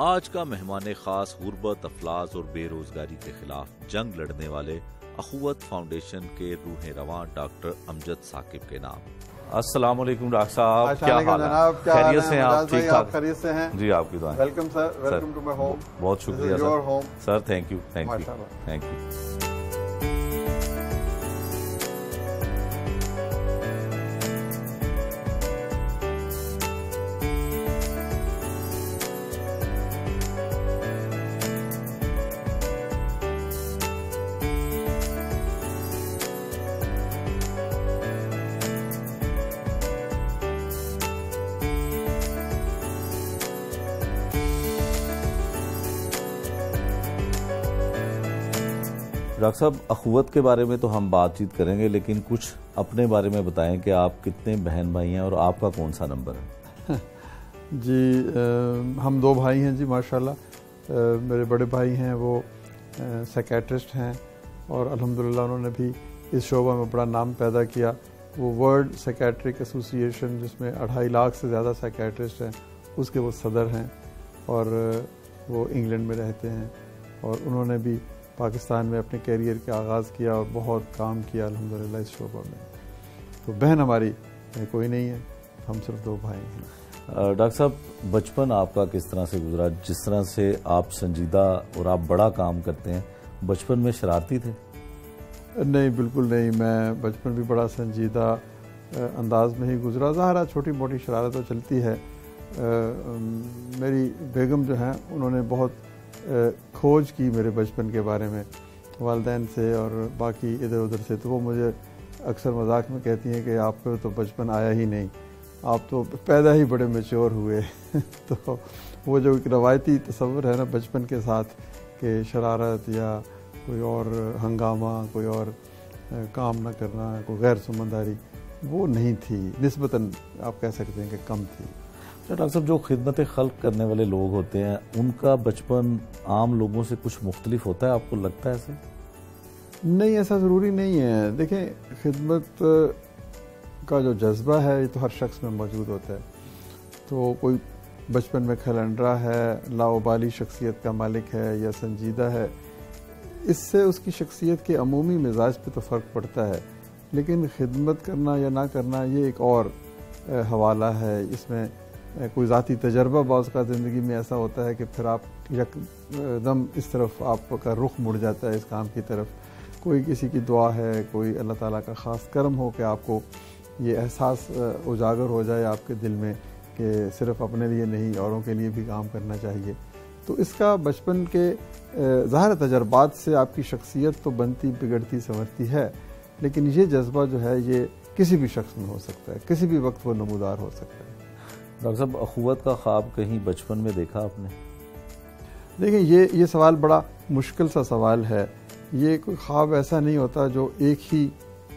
आज का मेहमान खास गुर्बत, अफलास और बेरोजगारी के खिलाफ जंग लड़ने वाले अखुवत फाउंडेशन के रूह रवां डॉक्टर अमजद साकिब के नाम। अस्सलाम वालेकुम डॉक्टर साहब, क्या हाल है? खैरियत से हैं आप? ठीक ठाक? खैरियत से हैं जी, आपकी दुआ। Welcome sir, welcome to my home. बहुत शुक्रिया sir, thank you thank you. Doctor साहब, अखुवत के बारे में तो हम बातचीत करेंगे, लेकिन कुछ अपने बारे में बताएं कि आप कितने बहन भाई हैं और आपका कौन सा नंबर है? जी, हम दो भाई हैं जी, माशाल्लाह। मेरे बड़े भाई हैं, वो साइकेट्रिस्ट हैं और अल्हम्दुलिल्लाह उन्होंने भी इस शोबा में बड़ा नाम पैदा किया। वो वर्ल्ड साइकेट्रिक एसोसिएशन, जिसमें 2.5 लाख से ज़्यादा साइकेट्रिस्ट हैं, उसके वो सदर हैं और वो इंग्लैंड में रहते हैं। और उन्होंने भी पाकिस्तान में अपने कैरियर का आगाज़ किया और बहुत काम किया अल्हम्दुलिल्लाह इस शोबा में। तो बहन हमारी कोई नहीं है, हम सिर्फ दो भाई हैं। डॉक्टर साहब, बचपन आपका किस तरह से गुजरा? जिस तरह से आप संजीदा और आप बड़ा काम करते हैं, बचपन में शरारती थे? नहीं, बिल्कुल नहीं। मैं बचपन भी बड़ा संजीदा अंदाज में ही गुजरा। ज़ाहिर छोटी मोटी शरारत तो चलती है। मेरी बेगम जो हैं, उन्होंने बहुत खोज की मेरे बचपन के बारे में वालिदैन से और बाकी इधर उधर से। तो वो मुझे अक्सर मजाक में कहती हैं कि आपको तो बचपन आया ही नहीं, आप तो पैदा ही बड़े मैच्योर हुए। तो वो जो एक रवायती तस्वुर है ना बचपन के साथ, कि शरारत या कोई और हंगामा, कोई और काम ना करना, कोई गैर समझदारी, वो नहीं थी। निस्बतन आप कह सकते हैं कि कम थी। डॉक्टर साहब, जो खिदमत खल्क करने वाले लोग होते हैं, उनका बचपन आम लोगों से कुछ मुख्तलिफ होता है, आपको लगता है ऐसे? नहीं, ऐसा ज़रूरी नहीं है। देखें, खिदमत का जो जज्बा है ये तो हर शख्स में मौजूद होता है। तो कोई बचपन में खलंडरा है, लाओबाली शख्सियत का मालिक है या संजीदा है, इससे उसकी शख्सियत के अमूमी मिजाज पे तो फ़र्क पड़ता है। लेकिन खिदमत करना या ना करना ये एक और हवाला है। इसमें कोई ज़ाती तजर्बा बाज़ का ज़िंदगी में ऐसा होता है कि फिर आप एकदम इस तरफ आपका रुख मुड़ जाता है, इस काम की तरफ। कोई किसी की दुआ है, कोई अल्लाह ताला का ख़ास करम हो कि आपको ये एहसास उजागर हो जाए आपके दिल में कि सिर्फ अपने लिए नहीं, औरों के लिए भी काम करना चाहिए। तो इसका बचपन के ज़ाहिर तजर्बात से आपकी शख्सियत तो बनती, बिगड़ती, संवरती है। लेकिन ये जज्बा जो है ये किसी भी शख्स में हो सकता है, किसी भी वक्त वो नमूदार हो सकता है। डॉक्टर साहब, अखुवत का ख्वाब कहीं बचपन में देखा आपने? देखिए, ये सवाल बड़ा मुश्किल सा सवाल है। ये कोई ख्वाब ऐसा नहीं होता जो एक ही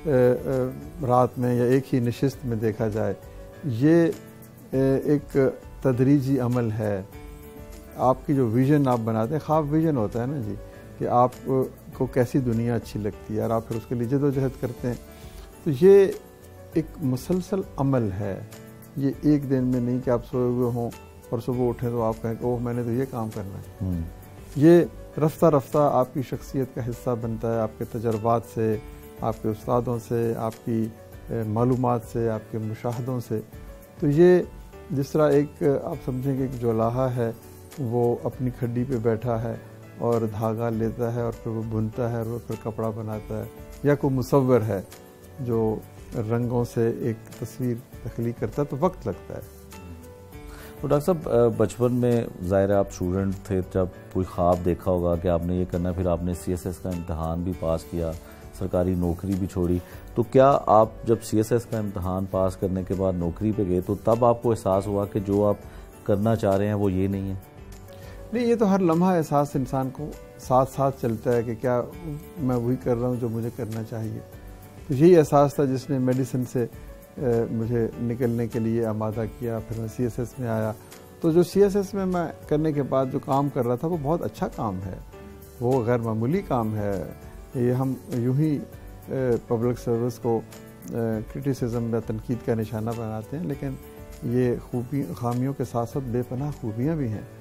रात में या एक ही नशिस्त में देखा जाए। ये एक तदरीजी अमल है। आपकी जो विज़न आप बनाते हैं, ख्वाब विज़न होता है ना जी, कि आपको कैसी दुनिया अच्छी लगती है और आप फिर उसके लिए जदोजहद करते हैं। तो ये एक मुसलसल अमल है। ये एक दिन में नहीं कि आप सोए हुए हों और सुबह उठें तो आप कहें ओह मैंने तो ये काम करना है। ये रफ्ता रफ्ता आपकी शख्सियत का हिस्सा बनता है, आपके तजर्बात से, आपके उस्तादों से, आपकी मालूमात से, आपके मुशाहदों से। तो ये जिस तरह एक आप समझेंगे कि जोलाहा है, वो अपनी खड्डी पे बैठा है और धागा लेता है और फिर वो बुनता है और वो फिर कपड़ा बनाता है, या कोई मुसव्वर है जो रंगों से एक तस्वीर तख्लीक करता है, तो वक्त लगता है। तो डॉक्टर साहब, बचपन में ज़ाहिर आप स्टूडेंट थे, जब कोई ख्वाब देखा होगा कि आपने ये करना, फिर आपने CSS का इम्तहान भी पास किया, सरकारी नौकरी भी छोड़ी। तो क्या आप जब CSS का इम्तहान पास करने के बाद नौकरी पे गए, तो तब आपको एहसास हुआ कि जो आप करना चाह रहे हैं वो ये नहीं है? नहीं, ये तो हर लम्हा एहसास इंसान को साथ साथ चलता है कि क्या मैं वही कर रहा हूँ जो मुझे करना चाहिए। तो यही एहसास था जिसने मेडिसिन से मुझे निकलने के लिए आमादा किया। फिर मैं CSS में आया। तो जो CSS में मैं करने के बाद जो काम कर रहा था वो बहुत अच्छा काम है, वो गैर मामूली काम है। ये हम यूं ही पब्लिक सर्विस को क्रिटिसिज्म या तनकीद का निशाना बनाते हैं, लेकिन ये खामियों के साथ साथ बेपनाह खूबियाँ भी हैं।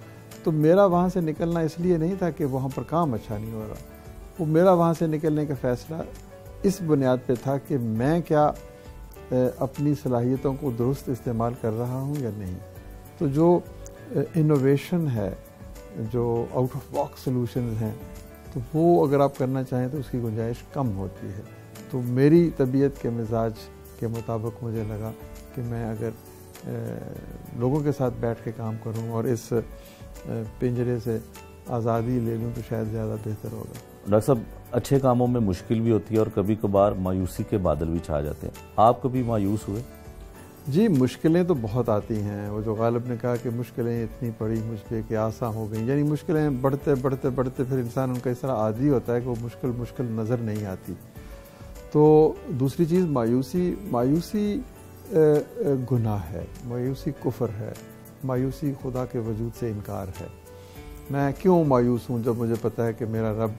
तो मेरा वहाँ से निकलना इसलिए नहीं था कि वहाँ पर काम अच्छा नहीं हो रहा, वो मेरा वहाँ से निकलने का फ़ैसला इस बुनियाद पे था कि मैं क्या अपनी सलाहियतों को दुरुस्त इस्तेमाल कर रहा हूँ या नहीं। तो जो इनोवेशन है, जो आउट ऑफ बॉक्स सॉल्यूशंस हैं, तो वो अगर आप करना चाहें तो उसकी गुंजाइश कम होती है। तो मेरी तबीयत के मिजाज के मुताबिक मुझे लगा कि मैं अगर लोगों के साथ बैठ के काम करूं और इस पिंजरे से आज़ादी ले लूं तो शायद ज़्यादा बेहतर होगा। डॉक्टर साहब, अच्छे कामों में मुश्किल भी होती है और कभी कभार मायूसी के बादल भी छा जाते हैं। आप कभी मायूस हुए? जी, मुश्किलें तो बहुत आती हैं। वो जो गालिब ने कहा कि मुश्किलें इतनी पड़ी मुझ पर कि आसा हो गई, यानी मुश्किलें बढ़ते बढ़ते बढ़ते फिर इंसान उनका इस तरह आदी होता है कि वो मुश्किल नज़र नहीं आती। तो दूसरी चीज़ मायूसी गुनाह है, मायूसी कुफ्र है, मायूसी खुदा के वजूद से इनकार है। मैं क्यों मायूस हूँ जब मुझे पता है कि मेरा रब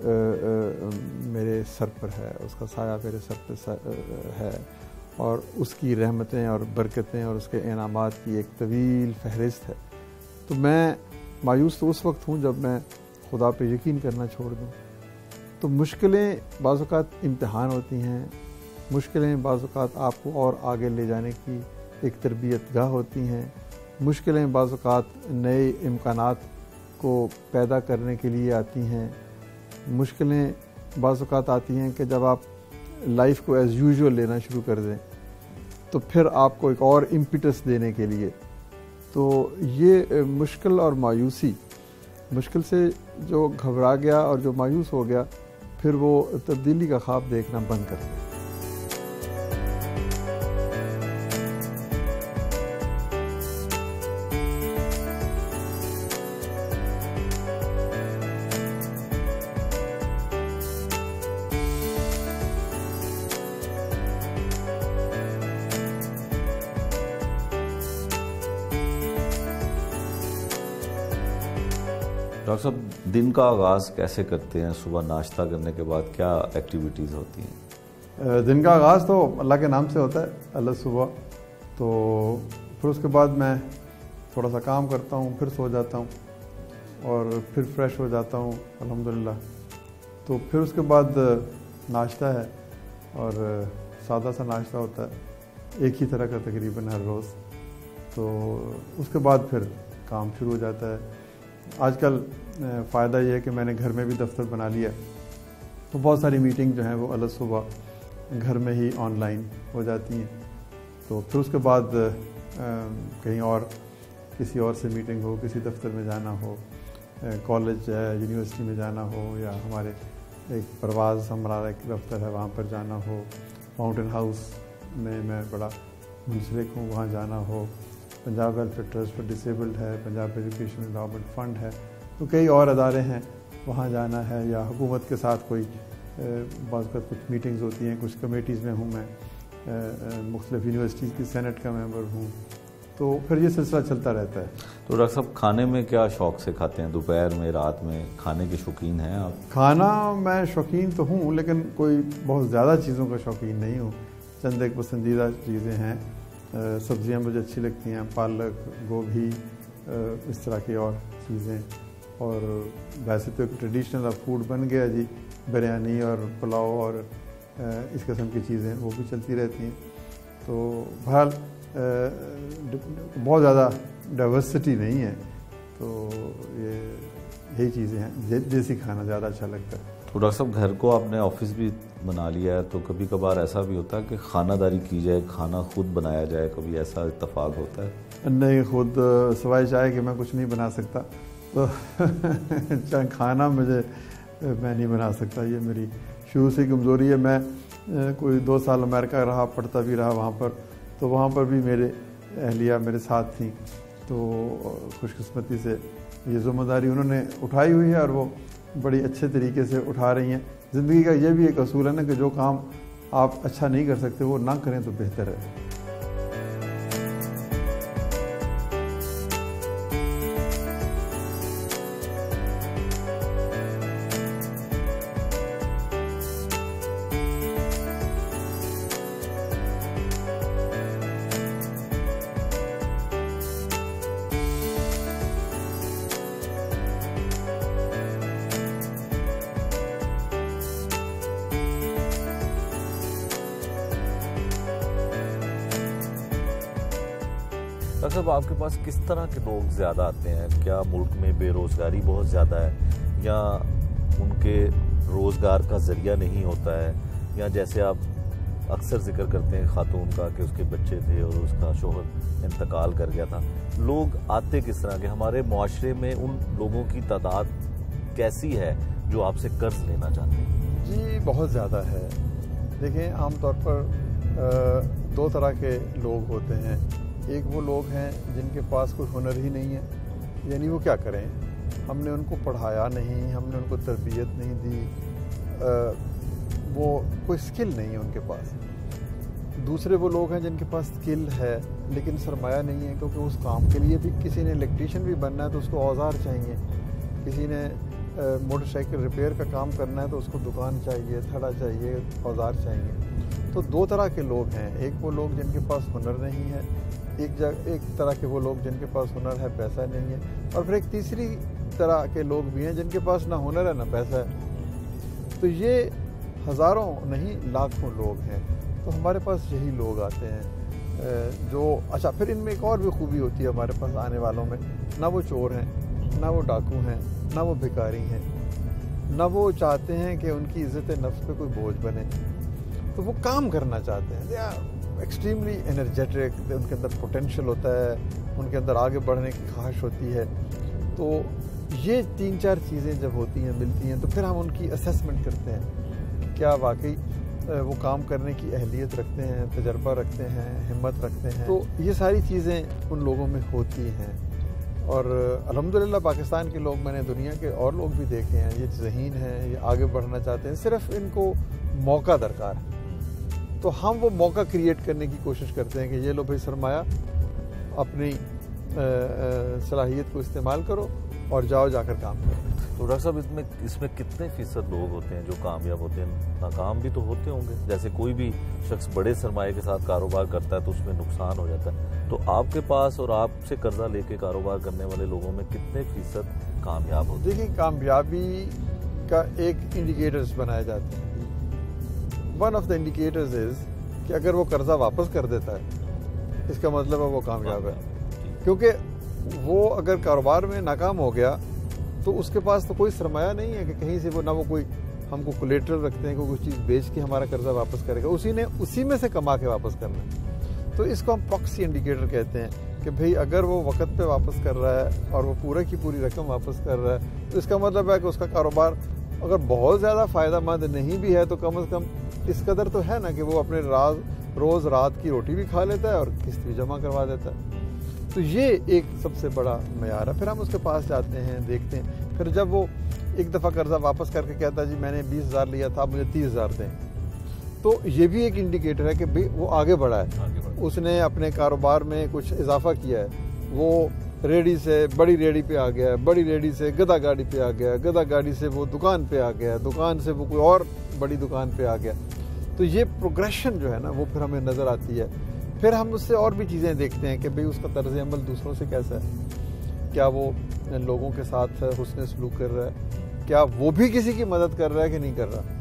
मेरे सर पर है, उसका साया मेरे सर पर है और उसकी रहमतें और बरकतें और उसके इनामात की एक तवील फहरिस्त है। तो मैं मायूस तो उस वक्त हूँ जब मैं खुदा पे यकीन करना छोड़ दूँ। तो मुश्किलें बाज़ औक़ात इम्तिहान होती हैं, मुश्किलें बाज़ औक़ात आपको और आगे ले जाने की एक तरबियतगाह होती हैं, मुश्किलें बाज़ औक़ात नए इम्कानात को पैदा करने के लिए आती हैं, मुश्किलें बाज़ औक़ात आती हैं कि जब आप लाइफ को एज़ यूजुअल लेना शुरू कर दें तो फिर आपको एक और इम्पिटस देने के लिए। तो ये मुश्किल और मायूसी, मुश्किल से जो घबरा गया और जो मायूस हो गया फिर वो तब्दीली का ख्वाब देखना बंद कर दिया। डॉक्टर साहब, दिन का आगाज़ कैसे करते हैं? सुबह नाश्ता करने के बाद क्या एक्टिविटीज़ होती हैं? दिन का आगाज़ तो अल्लाह के नाम से होता है, अल्लाह सुबह। तो फिर उसके बाद मैं थोड़ा सा काम करता हूँ, फिर सो जाता हूँ और फिर फ्रेश हो जाता हूँ अल्हम्दुलिल्लाह। तो फिर उसके बाद नाश्ता है और सादा सा नाश्ता होता है, एक ही तरह का तकरीबन हर रोज़। तो उसके बाद फिर काम शुरू हो जाता है। आजकल फ़ायदा ये है कि मैंने घर में भी दफ्तर बना लिया, तो बहुत सारी मीटिंग जो हैं वो अलग सुबह घर में ही ऑनलाइन हो जाती हैं। तो फिर उसके बाद कहीं और किसी और से मीटिंग हो, किसी दफ्तर में जाना हो, कॉलेज है, यूनिवर्सिटी में जाना हो, या हमारे एक परवाज़ हमारा एक दफ्तर है वहाँ पर जाना हो, माउंटेन हाउस में मैं बड़ा मुंसलिक हूँ वहाँ जाना हो, Punjab welfare trust for disabled है, पंजाब एजुकेशन एंडाउमेंट फ़ंड है, तो कई और अदारे हैं वहाँ जाना है, या हुकूमत के साथ कोई बाज़ कुछ मीटिंग्स होती हैं, कुछ कमेटीज़ में हूँ मैं, मुख्तलिफ यूनिवर्सिटीज़ की सेनेट का मेंबर हूँ। तो फिर ये सिलसिला चलता रहता है। तो डॉक्टर साहब, खाने में क्या शौक़ से खाते हैं? दोपहर में, रात में खाने के शौकीन हैं आप? खाना मैं शौकीन तो हूँ, लेकिन कोई बहुत ज़्यादा चीज़ों का शौकीन नहीं हूँ। चंद एक पसंदीदा चीज़ें हैं। सब्ज़ियाँ मुझे अच्छी लगती हैं, पालक, गोभी, इस तरह की और चीज़ें। और वैसे तो एक ट्रेडिशनल फूड बन गया जी, बिरयानी और पुलाव और इस किस्म की चीज़ें वो भी चलती रहती हैं। तो बहरहाल बहुत ज़्यादा डाइवर्सिटी नहीं है, तो यही चीज़ें हैं। देसी खाना ज़्यादा अच्छा लगता है। तो डॉक्टर साहब, घर को आपने ऑफिस भी बना लिया है, तो कभी कभार ऐसा भी होता है कि खानादारी की जाए, खाना खुद बनाया जाए, कभी ऐसा इत्तेफाक होता है? नहीं, खुद सवाई चाय कि मैं कुछ नहीं बना सकता, तो चाहे खाना मैं नहीं बना सकता, ये मेरी शुरू से कमज़ोरी है। मैं कोई 2 साल अमेरिका रहा, पढ़ता भी रहा वहाँ पर, तो वहाँ पर भी मेरे अहलिया मेरे साथ थी। तो खुशकिस्मती से ये ज़िम्मेदारी उन्होंने उठाई हुई है और वो बड़ी अच्छे तरीके से उठा रही हैं। ज़िंदगी का ये भी एक असूल है ना कि जो काम आप अच्छा नहीं कर सकते वो ना करें तो बेहतर है। डॉक्टर साहब, आपके पास किस तरह के लोग ज़्यादा आते हैं? क्या मुल्क में बेरोज़गारी बहुत ज़्यादा है, या उनके रोज़गार का ज़रिया नहीं होता है, या जैसे आप अक्सर जिक्र करते हैं खातून का कि उसके बच्चे थे और उसका शोहर इंतकाल कर गया था, लोग आते किस तरह के? हमारे मुआशरे में उन लोगों की तादाद कैसी है जो आपसे कर्ज लेना चाहते हैं? जी बहुत ज़्यादा है। देखें, आमतौर पर दो तरह के लोग होते हैं। एक वो लोग हैं जिनके पास कोई हुनर ही नहीं है, यानी वो क्या करें, हमने उनको पढ़ाया नहीं, हमने उनको तरबियत नहीं दी, वो कोई स्किल नहीं है उनके पास। दूसरे वो लोग हैं जिनके पास स्किल है लेकिन सरमाया नहीं है, क्योंकि उस काम के लिए भी किसी ने इलेक्ट्रीशियन भी बनना है तो उसको औजार चाहिए, किसी ने मोटरसाइकिल रिपेयर का काम करना है तो उसको दुकान चाहिए, थड़ा चाहिए, औजार चाहिए। तो दो तरह के लोग हैं, एक वो लोग जिनके पास हुनर नहीं है, एक तरह के वो लोग जिनके पास हुनर है पैसा नहीं है, और फिर एक तीसरी तरह के लोग भी हैं जिनके पास ना हुनर है ना पैसा है। तो ये हज़ारों नहीं लाखों लोग हैं। तो हमारे पास यही लोग आते हैं जो, अच्छा फिर इनमें एक और भी खूबी होती है हमारे पास आने वालों में, ना वो चोर हैं, ना वो डाकू हैं, ना वो भिखारी हैं, ना वो चाहते हैं कि उनकी इज़्ज़त नफ्स पे कोई बोझ बने। तो वो काम करना चाहते हैं, दे आर एक्सट्रीमली एनर्जेटिक, उनके अंदर पोटेंशियल होता है, उनके अंदर आगे बढ़ने की ख्वाहिश होती है। तो ये 3-4 चीज़ें जब होती हैं, मिलती हैं, तो फिर हम उनकी असेसमेंट करते हैं, क्या वाकई वो काम करने की अहलियत रखते हैं, तजर्बा रखते हैं, हिम्मत रखते हैं। तो ये सारी चीज़ें उन लोगों में होती हैं। और अल्हम्दुलिल्लाह पाकिस्तान के लोग, मैंने दुनिया के और लोग भी देखे हैं, ये ज़हीन हैं, ये आगे बढ़ना चाहते हैं, सिर्फ इनको मौका दरकार है। तो हम वो मौका क्रिएट करने की कोशिश करते हैं कि ये लो भाई सरमाया, अपनी सलाहियत को इस्तेमाल करो और जाओ जाकर काम करो। तो डॉक्टर साहब, इसमें कितने फीसद लोग होते हैं जो कामयाब होते हैं? नाकाम भी तो होते होंगे, जैसे कोई भी शख्स बड़े सरमाए के साथ कारोबार करता है तो उसमें नुकसान हो जाता है। तो आपके पास और आपसे कर्जा लेके कारोबार करने वाले लोगों में कितने फीसद कामयाब होते हैं? देखिए, कामयाबी का एक इंडिकेटर्स बनाए जाते हैं। One of the indicators is कि अगर वो कर्जा वापस कर देता है, इसका मतलब है वो कामयाब है। क्योंकि वो अगर कारोबार में नाकाम हो गया तो उसके पास तो कोई सरमाया नहीं है कि कहीं से वो, ना वो कोई हमको कोलेटरल रखते हैं कि कोई चीज़ बेच के हमारा कर्जा वापस करेगा, उसी में से कमा के वापस करना। तो इसको हम प्रॉक्सी इंडिकेटर कहते हैं कि भाई अगर वो वक्त पे वापस कर रहा है और वो पूरे की पूरी रकम वापस कर रहा है, तो इसका मतलब है कि उसका कारोबार अगर बहुत ज़्यादा फ़ायदेमंद नहीं भी है तो कम से कम इस कदर तो है ना कि वो अपने रोज़ रात की रोटी भी खा लेता है और किस्त भी जमा करवा देता है। तो ये एक सबसे बड़ा मयार है। फिर हम उसके पास जाते हैं, देखते हैं। फिर जब वो एक दफ़ा कर्जा वापस करके कहता है जी मैंने 20,000 लिया था, मुझे 30,000 दें, तो ये भी एक इंडिकेटर है कि भाई वो आगे बढ़ा है, उसने अपने कारोबार में कुछ इजाफा किया है, वो रेडी से बड़ी रेडी पे आ गया है, बड़ी रेडी से गधा गाड़ी पे आ गया, गधा गाड़ी से वो दुकान पे आ गया, दुकान से वो कोई और बड़ी दुकान पे आ गया। तो ये प्रोग्रेशन जो है ना वो फिर हमें नज़र आती है। फिर हम उससे और भी चीज़ें देखते हैं कि भाई उसका तर्ज अमल दूसरों से कैसा है, क्या वो लोगों के साथ हुस्न सलूक कर रहा है, क्या वो भी किसी की मदद कर रहा है कि नहीं कर रहा।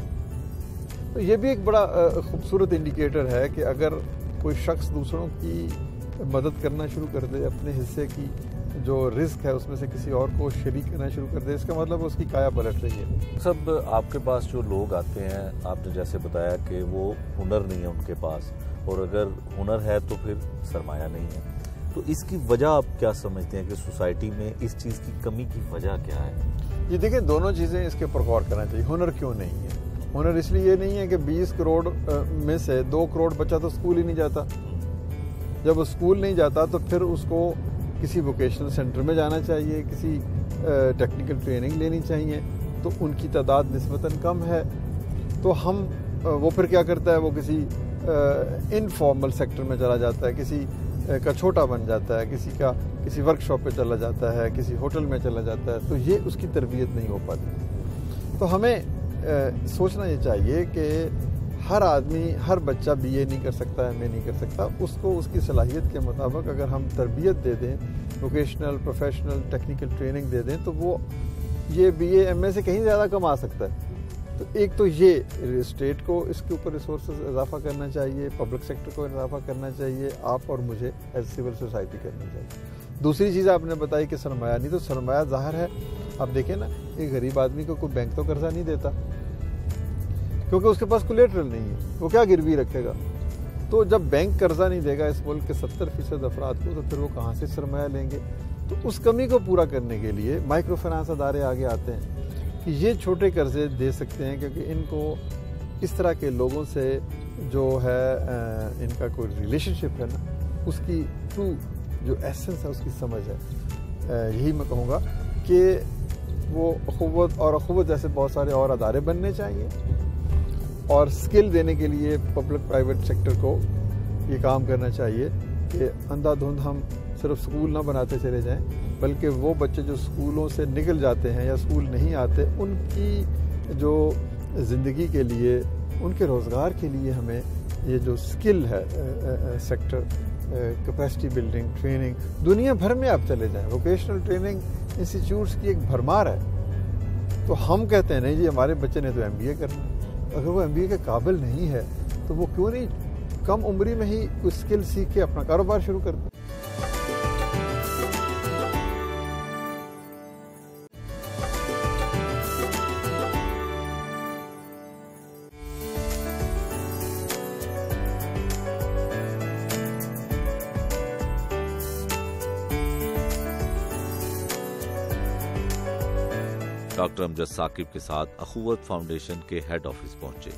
तो ये भी एक बड़ा खूबसूरत इंडिकेटर है कि अगर कोई शख्स दूसरों की मदद करना शुरू कर दे, अपने हिस्से की जो रिस्क है उसमें से किसी और को शरीक करना शुरू कर दे, इसका मतलब उसकी काया पलट रही है। सब आपके पास जो लोग आते हैं, आपने जैसे बताया कि वो हुनर नहीं है उनके पास, और अगर हुनर है तो फिर सरमाया नहीं है, तो इसकी वजह आप क्या समझते हैं कि सोसाइटी में इस चीज़ की कमी की वजह क्या है? ये देखिए, दोनों चीज़ें इसके ऊपर गौर करना चाहिए। हुनर क्यों नहीं है? हुनर इसलिए नहीं है कि 20 करोड़ में से 2 करोड़ बच्चा तो स्कूल ही नहीं जाता। जब वो स्कूल नहीं जाता तो फिर उसको किसी वोकेशनल सेंटर में जाना चाहिए, किसी टेक्निकल ट्रेनिंग लेनी चाहिए, तो उनकी तादाद निस्बतन कम है। तो हम वो फिर क्या करता है, वो किसी इनफॉर्मल सेक्टर में चला जाता है, किसी का छोटा बन जाता है, किसी वर्कशॉप पे चला जाता है, किसी होटल में चला जाता है। तो ये उसकी तरबियत नहीं हो पाती। तो हमें सोचना ये चाहिए कि हर आदमी, हर बच्चा BA नहीं कर सकता, MA नहीं कर सकता। उसको उसकी सलाहियत के मुताबिक अगर हम तरबियत दे दें, वोकेशनल, प्रोफेशनल, टेक्निकल ट्रेनिंग दे दें, तो वो ये BA MA से कहीं ज़्यादा कमा सकता है। तो एक तो ये स्टेट को इसके ऊपर रिसोर्सेज इजाफा करना चाहिए, पब्लिक सेक्टर को इजाफा करना चाहिए, आप और मुझे एज सिविल सोसाइटी करना चाहिए। दूसरी चीज़ आपने बताई कि सरमाया, नहीं तो सरमाया ज़ाहिर है, आप देखें ना, एक गरीब आदमी को कोई बैंक तो कर्जा नहीं देता क्योंकि उसके पास कोलेटरल नहीं है, वो क्या गिरवी रखेगा। तो जब बैंक कर्जा नहीं देगा इस मुल्क के 70% अफराद को, तो फिर वो कहाँ से सरमाया लेंगे। तो उस कमी को पूरा करने के लिए माइक्रो फाइनेंस अदारे आगे आते हैं कि ये छोटे कर्जे दे सकते हैं, क्योंकि इनको इस तरह के लोगों से जो है इनका कोई रिलेशनशिप है ना, उसकी ट्रू जो एसेंस है उसकी समझ है। यही मैं कहूँगा कि वो अखुवत और अखुवत जैसे बहुत सारे और अदारे बनने चाहिए, और स्किल देने के लिए पब्लिक प्राइवेट सेक्टर को ये काम करना चाहिए कि अंधाधुंध हम सिर्फ स्कूल ना बनाते चले जाएं, बल्कि वो बच्चे जो स्कूलों से निकल जाते हैं या स्कूल नहीं आते, उनकी जो ज़िंदगी के लिए, उनके रोज़गार के लिए हमें ये जो स्किल है सेक्टर, कैपेसिटी बिल्डिंग, ट्रेनिंग, दुनिया भर में आप चले जाएं, वोकेशनल ट्रेनिंग इंस्टीट्यूट्स की एक भरमार है। तो हम कहते हैं नहीं जी हमारे बच्चे ने तो MBA करना, अगर वो MBA के काबिल नहीं है तो वो क्यों नहीं कम उम्री में ही कुछ स्किल सीख के अपना कारोबार शुरू कर दे। डॉक्टर अमजद साकिब के साथ अखुवत फाउंडेशन के हेड ऑफिस पहुंचे।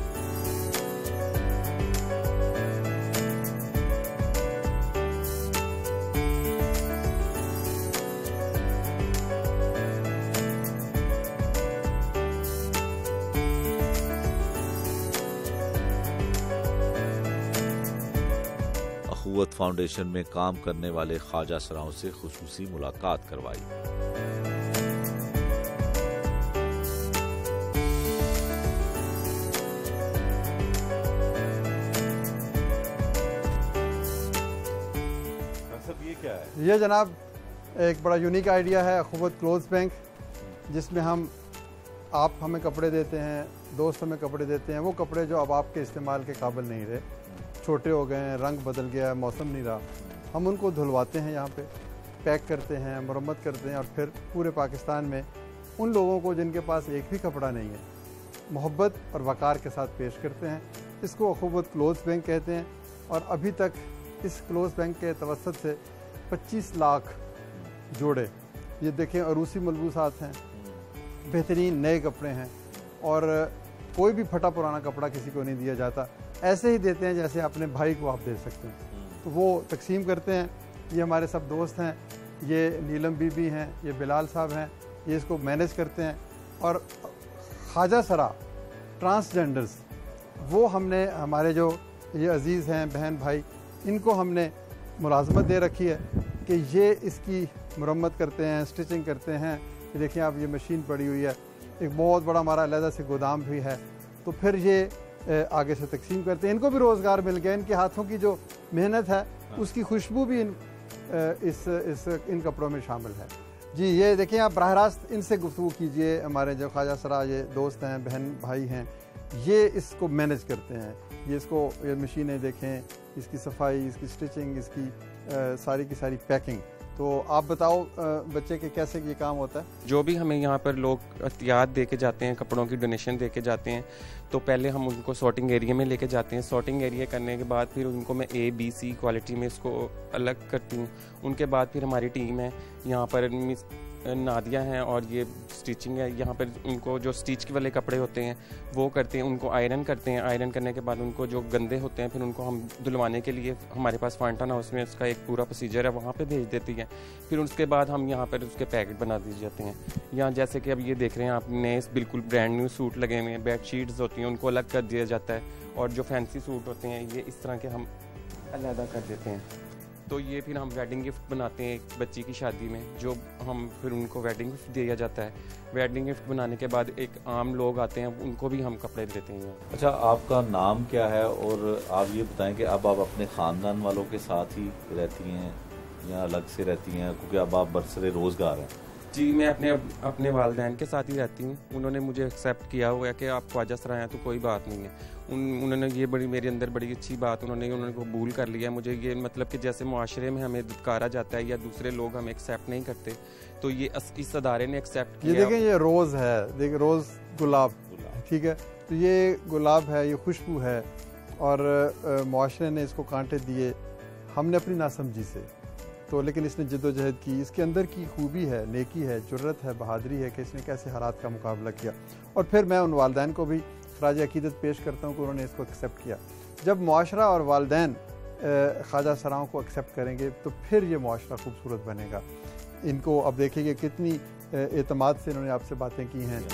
अखुवत फाउंडेशन में काम करने वाले ख्वाजा सराओं से खुसूसी मुलाकात करवाई। ये जनाब एक बड़ा यूनिक आइडिया है अखुवत क्लोथ्स बैंक, जिसमें आप हमें कपड़े देते हैं, दोस्त हमें कपड़े देते हैं, वो कपड़े जो अब आपके इस्तेमाल के काबिल नहीं रहे, छोटे हो गए हैं, रंग बदल गया है, मौसम नहीं रहा, हम उनको धुलवाते हैं, यहाँ पे पैक करते हैं, मरम्मत करते हैं, और फिर पूरे पाकिस्तान में उन लोगों को जिनके पास एक भी कपड़ा नहीं है, मोहब्बत और वक़ार के साथ पेश करते हैं। इसको अखुवत क्लोथ्स बैंक कहते हैं, और अभी तक इस क्लोथ्स बैंक के तवसत से 25 लाख जोड़े, ये देखें, अरूसी मलबूसात हैं, बेहतरीन नए कपड़े हैं, और कोई भी फटा पुराना कपड़ा किसी को नहीं दिया जाता, ऐसे ही देते हैं जैसे अपने भाई को आप दे सकते हैं। तो वो तकसीम करते हैं। ये हमारे सब दोस्त हैं, ये नीलम बीबी हैं, ये बिलाल साहब हैं, ये इसको मैनेज करते हैं। और ख्वाजा सरा ट्रांसजेंडर्स, वो हमने हमारे जो ये अजीज़ हैं बहन भाई, इनको हमने मुलाजमत दे रखी है कि ये इसकी मरम्मत करते हैं, स्टिचिंग करते हैं। ये देखिए आप, ये मशीन पड़ी हुई है, एक बहुत बड़ा हमारा अलहदा से गोदाम भी है। तो फिर ये आगे से तकसीम करते हैं, इनको भी रोज़गार मिल गया, इनके हाथों की जो मेहनत है उसकी खुशबू भी इन कपड़ों में शामिल है। जी ये देखिए आप बराह रास्त इनसे गुफ्तगू कीजिए, हमारे जो ख्वाजा सरा ये दोस्त हैं, बहन भाई हैं, ये इसको मैनेज करते हैं। ये मशीनें देखें, इसकी सफाई, इसकी स्टिचिंग, इसकी सारी की सारी पैकिंग। तो आप बताओ बच्चे के कैसे ये काम होता है? जो भी हमें यहाँ पर लोग एहतियात दे के जाते हैं, कपड़ों की डोनेशन दे के जाते हैं, तो पहले हम उनको सॉर्टिंग एरिया में लेके जाते हैं। सॉर्टिंग एरिया करने के बाद फिर उनको मैं A, B, C क्वालिटी में इसको अलग करती हूँ। उनके बाद फिर हमारी टीम है यहाँ पर, नादिया हैं, और ये स्टिचिंग है। यहाँ पर उनको जो स्टिच वाले कपड़े होते हैं वो करते हैं, उनको आयरन करते हैं। आयरन करने के बाद उनको जो गंदे होते हैं फिर उनको हम धुलवाने के लिए हमारे पास फांटन हाउस में उसका एक पूरा प्रोसीजर है, वहाँ पे भेज देती है। फिर उसके बाद हम यहाँ पर उसके पैकेट बना दिए जाते हैं। यहाँ जैसे कि अब ये देख रहे हैं आप, नए बिल्कुल ब्रांड न्यू सूट लगे हुए हैं, बेडशीट्स होती हैं उनको अलग कर दिया जाता है, और जो फैंसी सूट होते हैं ये इस तरह के हम अलग कर देते हैं। तो ये फिर हम वेडिंग गिफ्ट बनाते हैं एक बच्ची की शादी में, जो हम फिर उनको वेडिंग गिफ्ट दिया जाता है। वेडिंग गिफ्ट बनाने के बाद एक आम लोग आते हैं, उनको भी हम कपड़े देते हैं। अच्छा, आपका नाम क्या है, और आप ये बताएं कि अब आप अपने ख़ानदान वालों के साथ ही रहती हैं या अलग से रहती हैं, क्योंकि अब आप बरसरे रोज़गार हैं? जी, मैं अपने वालिदैन के साथ ही रहती हूँ। उन्होंने मुझे एक्सेप्ट किया हुआ है कि आप ख्वाजा सरा हैं तो कोई बात नहीं है। उन्होंने ये मेरे अंदर बड़ी अच्छी बात उन्होंने कबूल कर लिया। मुझे ये मतलब कि जैसे मुआशरे में हमें दुत्कारा जाता है या दूसरे लोग हमें एक्सेप्ट नहीं करते, तो ये इस अदारे ने एक्सेप्ट किया। ये देखें, ये रोज़ है, देखिए रोज़ गुलाब, ठीक है, तो ये गुलाब है, ये खुशबू है, और मुआशरे ने इसको कांटे दिए, हमने अपनी नासमझी से, तो लेकिन इसने जद्दोजहद की। इसके अंदर की खूबी है, नेकी है, जुर्रत है, बहादरी है कि इसने कैसे हालात का मुकाबला किया। और फिर मैं उन वालिदैन को भी खराज अकीदत पेश करता हूँ कि उन्होंने इसको एक्सेप्ट किया। जब मुआशरा और वालिदैन ख्वाजा सराओं को एक्सेप्ट करेंगे तो फिर ये मुआशरा खूबसूरत बनेगा। इनको अब देखिए कितनी एतमाद से इन्होंने आपसे बातें की हैं।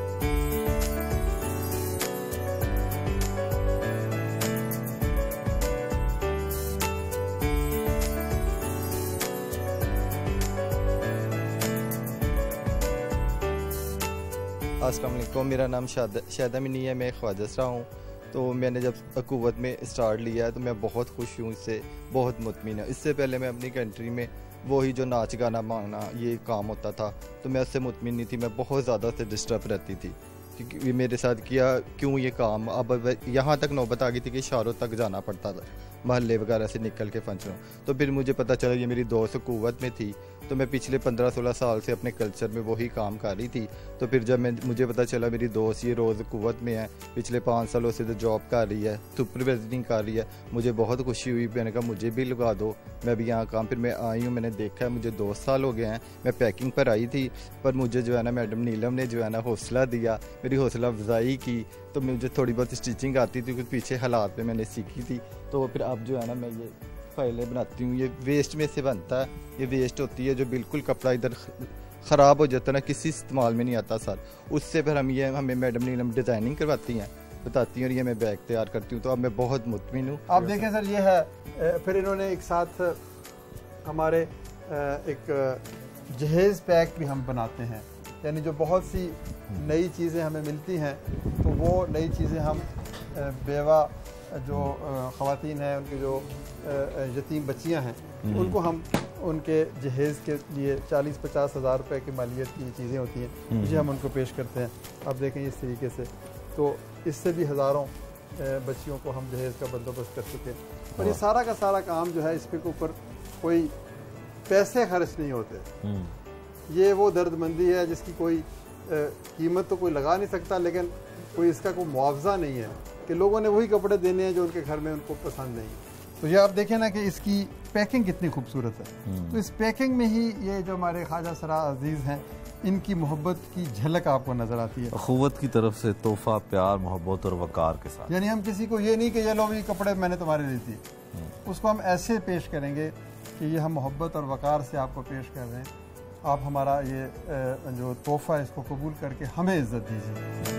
अस्सलाम वालेकुम, मेरा नाम शादा मिनी है, मैं ख्वाजा सरा हूँ। तो मैंने जब अखुवत में स्टार्ट लिया है तो मैं बहुत खुश हूँ, इससे बहुत मुतमिन है। इससे पहले मैं अपनी कंट्री में वही जो नाच गाना मांगना ये काम होता था, तो मैं उससे मुतमिन नहीं थी, मैं बहुत ज़्यादा से डिस्टर्ब रहती थी क्योंकि मेरे साथ किया क्यों ये काम। अब यहाँ तक नौबत आ गई थी कि इशारों तक जाना पड़ता था, महल्ले वगैरह से निकल के फंक्शनों। तो फिर मुझे पता चला ये मेरी दोस्त कुव्वत में थी, तो मैं पिछले 15-16 साल से अपने कल्चर में वही काम कर रही थी। तो फिर जब मुझे पता चला मेरी दोस्त ये रोज़ कुव्वत में है, पिछले 5 सालों से तो जॉब कर रही है, सुपरवाइजरिंग कर रही है, मुझे बहुत खुशी हुई। मैंने कहा मुझे भी लगा दो, मैं भी यहाँ काम। फिर मैं आई हूँ, मैंने देखा है, मुझे 2 साल हो गए हैं। मैं पैकिंग पर आई थी, पर मुझे जो है ना मैडम नीलम ने जो है ना हौसला दिया, मेरी हौसला अफजाई की। तो मुझे थोड़ी बहुत स्टिचिंग आती थी, कुछ पीछे हालात में मैंने सीखी थी। तो फिर अब जो है ना मैं ये फाइलें बनाती हूँ, ये वेस्ट में से बनता है, ये वेस्ट होती है जो बिल्कुल कपड़ा इधर ख़राब हो जाता है ना, किसी इस्तेमाल में नहीं आता सर, उससे फिर हमें मैडम नीलम डिज़ाइनिंग करवाती हैं, बताती हैं, और ये मैं बैग तैयार करती हूँ। तो अब मैं बहुत मुतमिन हूँ। आप देखें सर, ये है, फिर इन्होंने एक साथ हमारे एक जहेज़ पैक भी हम बनाते हैं, यानी जो बहुत सी नई चीज़ें हमें मिलती हैं, तो वो नई चीज़ें हम बेवा जो ख़वातीन हैं, उनकी जो यतीम बच्चियां हैं, उनको हम उनके जहेज़ के लिए 40-50 हज़ार रुपये की मालियत की चीज़ें होती हैं, मुझे हम उनको पेश करते हैं। आप देखें इस तरीके से, तो इससे भी हज़ारों बच्चियों को हम जहेज़ का बंदोबस्त कर चुके हैं। और ये सारा का सारा काम जो है, इसके ऊपर कोई पैसे खर्च नहीं होते। ये वो दर्दमंदी है जिसकी कोई कीमत तो कोई लगा नहीं सकता, लेकिन कोई इसका कोई मुआवजा नहीं है कि लोगों ने वही कपड़े देने हैं जो उनके घर में उनको पसंद नहीं। तो ये आप देखें ना कि इसकी पैकिंग कितनी खूबसूरत है। तो इस पैकिंग में ही ये जो हमारे ख्वाजा सरा अजीज़ हैं, इनकी मोहब्बत की झलक आपको नज़र आती है। अखुवत की तरफ से तोहफा, प्यार, मोहब्बत और वकार के साथ। यानी हम किसी को ये नहीं कि ये लो ये कपड़े मैंने तुम्हारे लिए दिए, उसको हम ऐसे पेश करेंगे कि ये हम मोहब्बत और वकार से आपको पेश कर रहे हैं, आप हमारा ये जो तोहफा इसको कबूल करके हमें इज्जत दीजिए।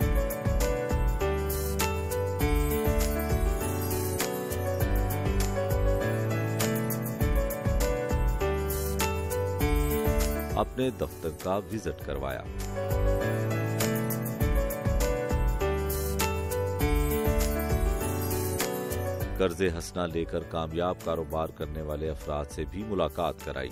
अपने दफ्तर का विजिट करवाया। कर्जे हंसना लेकर कामयाब कारोबार करने वाले अफराद से भी मुलाकात कराई।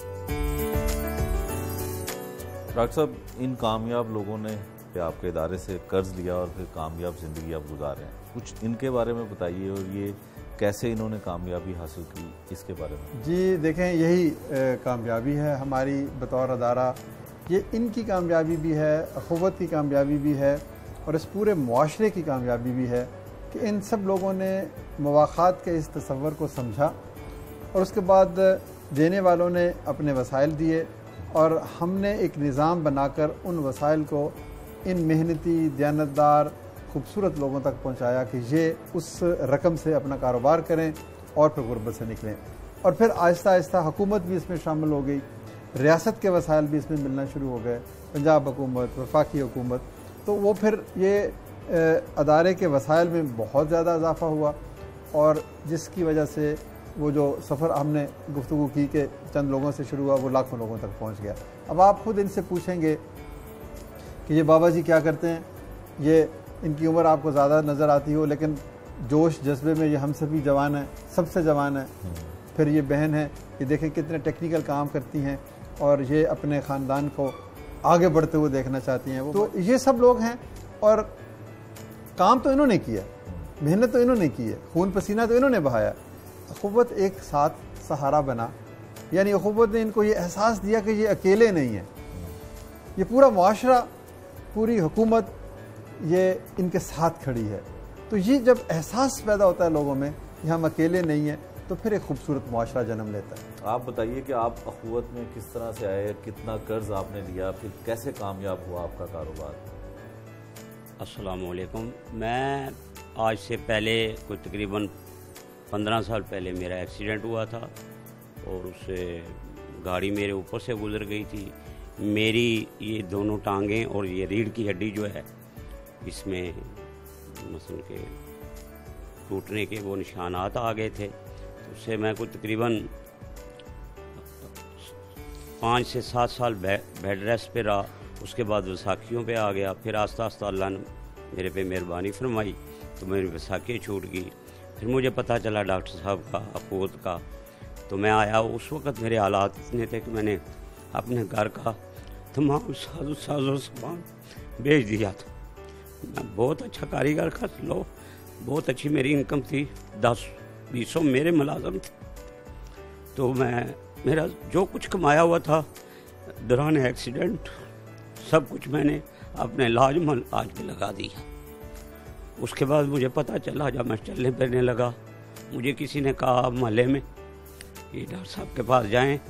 डॉक्टर साहब, इन कामयाब लोगों ने आपके इदारे से कर्ज लिया और फिर कामयाब जिंदगी आप गुजार रहे हैं, कुछ इनके बारे में बताइए, और ये कैसे इन्होंने कामयाबी हासिल की, इसके बारे में। जी देखें, यही कामयाबी है हमारी बतौर अदारा, ये इनकी कामयाबी भी है, अखुवत की कामयाबी भी है, और इस पूरे मुआशरे की कामयाबी भी है कि इन सब लोगों ने मवाक़ात के इस तसव्वुर को समझा, और उसके बाद देने वालों ने अपने वसाइल दिए, और हमने एक निज़ाम बनाकर उन वसाइल को इन मेहनती, दयानतदार, खूबसूरत लोगों तक पहुंचाया कि ये उस रकम से अपना कारोबार करें और फिर गुर्बत से निकलें। और फिर आहिस्ता आहिस्ता हुकूमत भी इसमें शामिल हो गई, रियासत के वसाइल भी इसमें मिलना शुरू हो गए, पंजाब हुकूमत, वफाकी हुकूमत, तो वो फिर ये अदारे के वसाइल में बहुत ज़्यादा इजाफा हुआ, और जिसकी वजह से वो जो सफ़र हमने गुफ्तगू की कि चंद लोगों से शुरू हुआ, वो लाखों लोगों तक पहुँच गया। अब आप ख़ुद इनसे पूछेंगे कि ये बाबा जी क्या करते हैं, ये इनकी उम्र आपको ज़्यादा नज़र आती हो, लेकिन जोश जज्बे में ये हमसे भी जवान है, सबसे जवान है। फिर ये बहन है, ये देखें कितने टेक्निकल काम करती हैं, और ये अपने ख़ानदान को आगे बढ़ते हुए देखना चाहती हैं। तो ये सब लोग हैं और काम तो इन्होंने किया, मेहनत तो इन्होंने की है, खून पसीना तो इन्होंने बहाया। अखुवत एक साथ सहारा बना, यानी अखुवत ने इनको ये एहसास दिया कि ये अकेले नहीं हैं, ये पूरा मुआशरा, पूरी हुकूमत ये इनके साथ खड़ी है। तो ये जब एहसास पैदा होता है लोगों में कि हम अकेले नहीं हैं, तो फिर एक खूबसूरत मुआशरा जन्म लेता है। आप बताइए कि आप अखुवत में किस तरह से आए, कितना कर्ज आपने लिया, फिर कैसे कामयाब हुआ आपका कारोबार? अस्सलाम वालेकुम। मैं आज से पहले कोई तकरीबन 15 साल पहले मेरा एक्सीडेंट हुआ था और उससे गाड़ी मेरे ऊपर से गुजर गई थी। मेरी ये दोनों टांगें और ये रीढ़ की हड्डी जो है, इसमें मसलन के टूटने के वो निशानात आ गए थे। तो उससे मैं कोई तकरीबन 5 से 7 साल बेड रेस्ट पे रहा। उसके बाद वसाखियों पे आ गया। फिर आस्ता आस्ता अल्लाह ने मेरे पे मेहरबानी फरमाई तो मेरी वसाखी छूट गई। फिर मुझे पता चला डॉक्टर साहब का, अखुवत का, तो मैं आया। उस वक़्त मेरे हालात इतने थे कि मैंने अपने घर का तमाम साजो सामान बेच दिया था। मैं बहुत अच्छा कारीगर का लो, बहुत अच्छी मेरी इनकम थी, 10-20 मेरे मुलाजम थे। तो मेरा जो कुछ कमाया हुआ था दौरान एक्सीडेंट, सब कुछ मैंने अपने इलाज में आज पे लगा दिया। उसके बाद मुझे पता चला, जब मैं चलने फिरने लगा, मुझे किसी ने कहा मोहल्ले में कि डॉक्टर साहब के पास जाएं।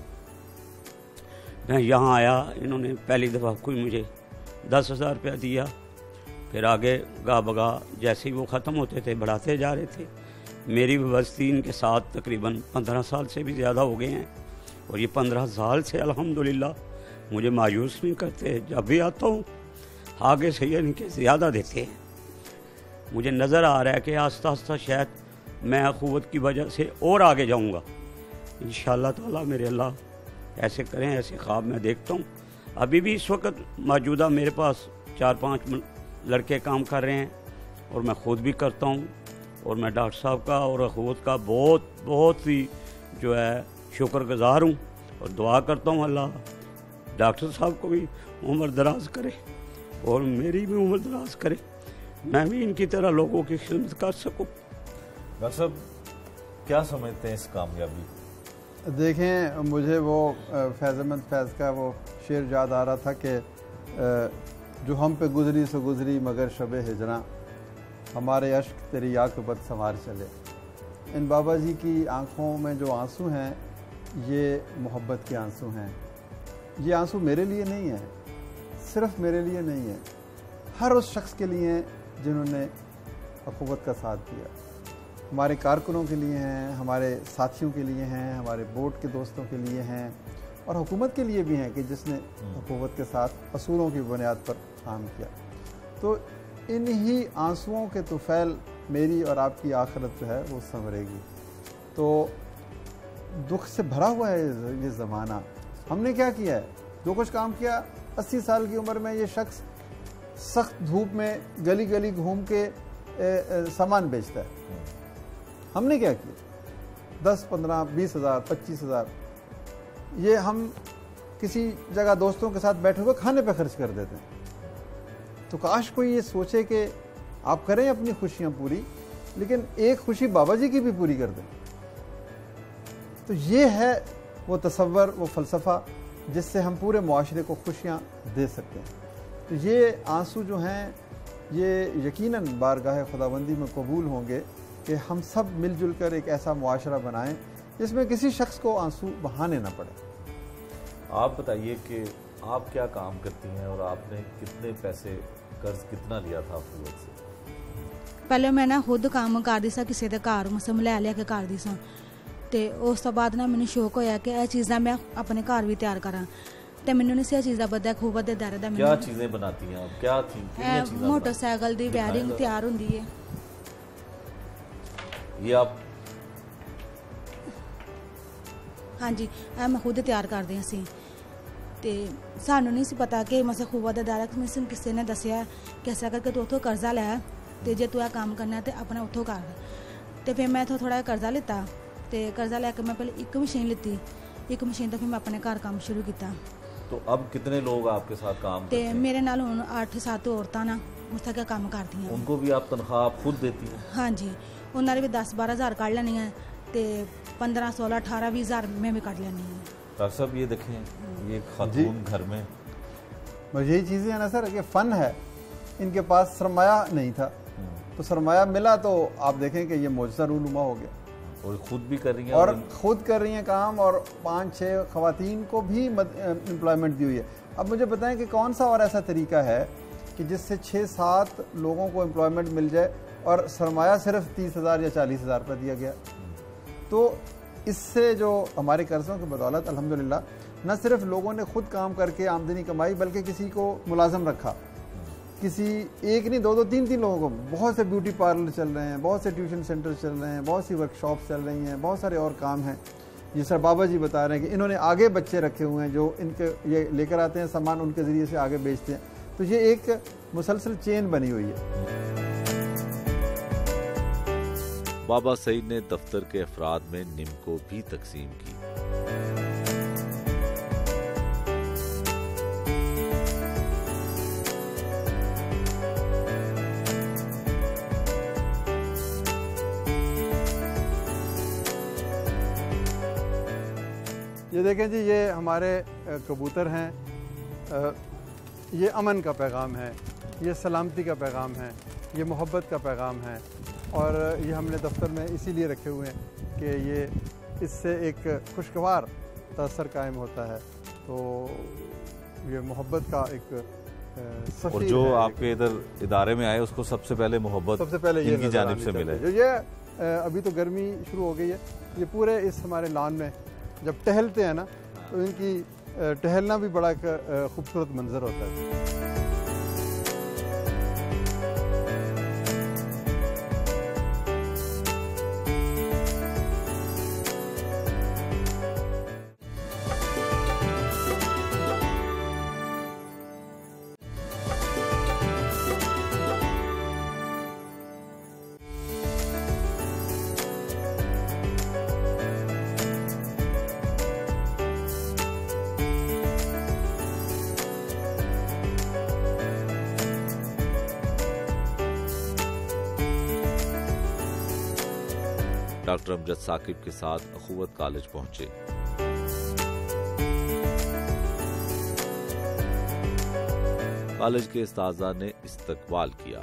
मैं यहाँ आया, इन्होंने पहली दफ़ा कोई मुझे 10,000 रुपया दिया। फिर आगे गा बगा जैसे ही वो ख़त्म होते थे बढ़ाते जा रहे थे। मेरी व्यवस्थी इनके साथ तकरीबन 15 साल से भी ज़्यादा हो गए हैं और ये 15 साल से अल्हम्दुलिल्लाह मुझे मायूस नहीं करते। जब भी आता हूँ आगे से ये इनके ज़्यादा देते हैं। मुझे नज़र आ रहा है कि आस्ता आस्ता शायद मैं अखुवत की वजह से और आगे जाऊँगा इंशाअल्लाह ताला। मेरे अल्लाह ऐसे करें, ऐसे ख्वाब मैं देखता हूँ। अभी भी इस वक्त मौजूदा मेरे पास 4-5 लड़के काम कर रहे हैं और मैं ख़ुद भी करता हूँ। और मैं डॉक्टर साहब का और अखुवत का बहुत ही जो है शुक्रगुज़ार हूँ और दुआ करता हूँ अल्लाह डॉक्टर साहब को भी उम्र दराज करे और मेरी भी उम्र दराज करे, मैं भी इनकी तरह लोगों की खिदमत कर सकूँ। डॉक्टर साहब क्या समझते हैं इस कामयाबी? देखें, मुझे वो फैज़ अहमद फैज़ का वो शेर याद आ रहा था कि जो हम पे गुजरी सो गुजरी मगर शबे हिजरा, हमारे अश्क तेरी आक़िबत संवार चले। इन बाबा जी की आँखों में जो आंसू हैं ये मोहब्बत के आंसू हैं। ये आंसू मेरे लिए नहीं है, सिर्फ मेरे लिए नहीं है, हर उस शख्स के लिए हैं जिन्होंने अखुवत का साथ दिया। हमारे कारकुनों के लिए हैं, हमारे साथियों के लिए हैं, हमारे बोर्ड के दोस्तों के लिए हैं और हुकूमत के लिए भी हैं कि जिसने अखुवत के साथ असूलों की बुनियाद पर काम किया। तो इन्हीं आंसुओं के तुफैल मेरी और आपकी आखिरत जो है वो संवरेगी। तो दुख से भरा हुआ है ये ज़माना। हमने क्या किया है? जो कुछ काम किया, 80 साल की उम्र में ये शख्स सख्त धूप में गली गली घूम के सामान बेचता है। हमने क्या किया? 10, 15, 20 हज़ार, 25 हज़ार ये हम किसी जगह दोस्तों के साथ बैठे हुए खाने पे खर्च कर देते हैं। तो काश कोई ये सोचे कि आप करें अपनी खुशियां पूरी, लेकिन एक खुशी बाबा जी की भी पूरी कर दें। तो ये है वो तसव्वुर, वो फ़लसफ़ा जिससे हम पूरे मुआशरे को खुशियां दे सकते हैं। तो ये आंसू जो हैं ये यकीनन बारगाह खुदाबंदी में कबूल होंगे कि हम सब मिलजुल कर एक ऐसा मुआशरा बनाएं जिसमें किसी शख्स को आंसू बहाने ना पड़े। आप बताइए कि आप क्या काम करती हैं और आपने कितने पैसे कर्ज कितना लिया था अखुवत से? पहले मैं ना खुद काम करदी सा, किसी के घर मसम लै के करदी सा। ते उस तो बाद ना मैंने शौक होया कि यह चीज़ां मैं अपने घर भी तैयार करा। ते मैंने नहीं सी चीज़ां पता अखुवत दे दायरे दा। क्या चीज़ें बनाती हैं आप? क्या थी? मोटरसाइकिल दी वायरिंग तैयार होंदी है। ये आप? हाँ जी, मैं खुद तैयार करदे असीं। ते सानू नहीं सी पता कि मसा अखुवत दे दायरे में किसी ने दसिया कि ऐसा करके तू उतों कर्जा लै ते जे तू काम करना तो अपना उतों कर। तो फिर मैं थोड़ा कर्जा लिता ते कर्जा लैके मैं पहले एक मशीन लीती, ਇੱਕ ਮਸ਼ੀਨ ਤੋਂ ਫਿਰ ਮੈਂ ਆਪਣੇ ਘਰ ਕੰਮ ਸ਼ੁਰੂ ਕੀਤਾ। तो अब कितने लोग आपके साथ काम करते ਤੇ हैं? ਮੇਰੇ ਨਾਲ ਹੁਣ 8-7 ਔਰਤਾਂ ਨਾ ਮੁਸਤਕ ਕੰਮ ਕਰਦੀਆਂ। उनको भी आप तनख्वाह आप खुद देती हैं? ਹਾਂਜੀ, ਉਹਨਾਂ ਦੇ ਵੀ 10-12 ਹਜ਼ਾਰ ਕੱਢ ਲੈਣੀ ਹੈ ਤੇ 15, 16, 18, 20 ਹਜ਼ਾਰ ਮੈਂ ਵੀ ਕੱਢ ਲੈਣੀ है। डॉक्टर साहब ये देखें, ये खातून घर में, बस यही चीज़ें हैं ना सर कि फ़न है, इनके पास सरमाया नहीं था, तो सरमाया मिला तो आप देखें कि ये मौजज़ा रूनुमा हो गया और खुद भी कर रही हैं और ख़ुद कर रही हैं काम, और 5-6 ख़वातीन को भी एम्प्लॉयमेंट दी हुई है। अब मुझे बताएं कि कौन सा और ऐसा तरीका है कि जिससे 6-7 लोगों को एम्प्लॉयमेंट मिल जाए और सरमाया सिर्फ 30,000 या 40,000 पर दिया गया। तो इससे जो हमारे कर्ज़ों की बदौलत अल्हम्दुलिल्लाह न सिर्फ लोगों ने खुद काम करके आमदनी कमाई, बल्कि किसी को मुलाजम रखा, किसी एक नहीं 2-2, 3-3 लोगों को। बहुत से ब्यूटी पार्लर चल रहे हैं, बहुत से ट्यूशन सेंटर चल रहे हैं, बहुत सी वर्कशॉप चल रही हैं, बहुत सारे और काम हैं। ये सर बाबा जी बता रहे हैं कि इन्होंने आगे बच्चे रखे हुए हैं जो इनके ये लेकर आते हैं सामान, उनके ज़रिए से आगे बेचते हैं। तो ये एक मुसलसल चेन बनी हुई है। बाबा सईद ने दफ्तर के अफराद में निम्को भी तकसीम की। ये देखें जी, ये हमारे कबूतर हैं, ये अमन का पैगाम है, ये सलामती का पैगाम है, ये मोहब्बत का पैगाम है, और ये हमने दफ्तर में इसीलिए रखे हुए हैं कि ये इससे एक खुशगवार तअस्सुर कायम होता है। तो ये मोहब्बत का एक और जो आपके इधर इदारे में आए उसको सबसे पहले मोहब्बत सबसे पहले ये इनकी जानिब से मिले। जो ये अभी तो गर्मी शुरू हो गई है, ये पूरे इस हमारे लॉन में जब टहलते हैं ना तो इनकी टहलना भी बड़ा एक खूबसूरत मंजर होता है। डॉक्टर अमजद साकिब के साथ अखुवत कॉलेज पहुंचे। कॉलेज के उस्तादा ने इस्तकबाल किया।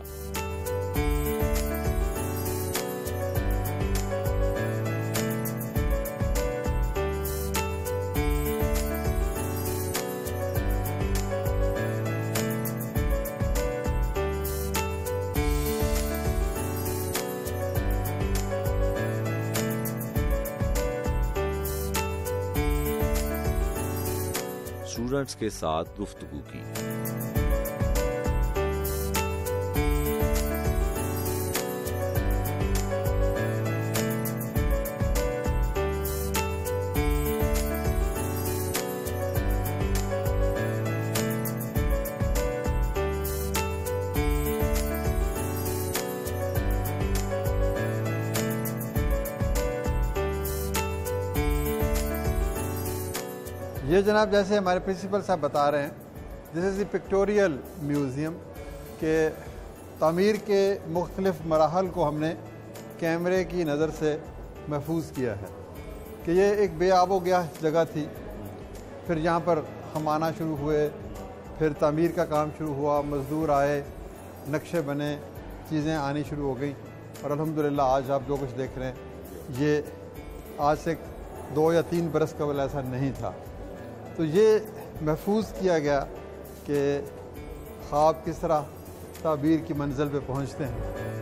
स्टूडेंट्स के साथ गुफ्तगू की। ये जनाब जैसे हमारे प्रिंसिपल साहब बता रहे हैं, this is the pictorial museum के तामीर के मुख्तलिफ़ मराहल को हमने कैमरे की नज़र से महफूज किया है कि ये एक बेआबो गया जगह थी, फिर यहाँ पर हम आना शुरू हुए, फिर तामीर का काम शुरू हुआ, मज़दूर आए, नक्शे बने, चीज़ें आनी शुरू हो गई, और अल्हम्दुलिल्लाह आज आप जो कुछ देख रहे हैं ये आज से 2 या 3 बरस कबल ऐसा नहीं था। तो ये महफूज किया गया कि ख्वाब किस तरह ताबीर की मंजिल पे पहुंचते हैं।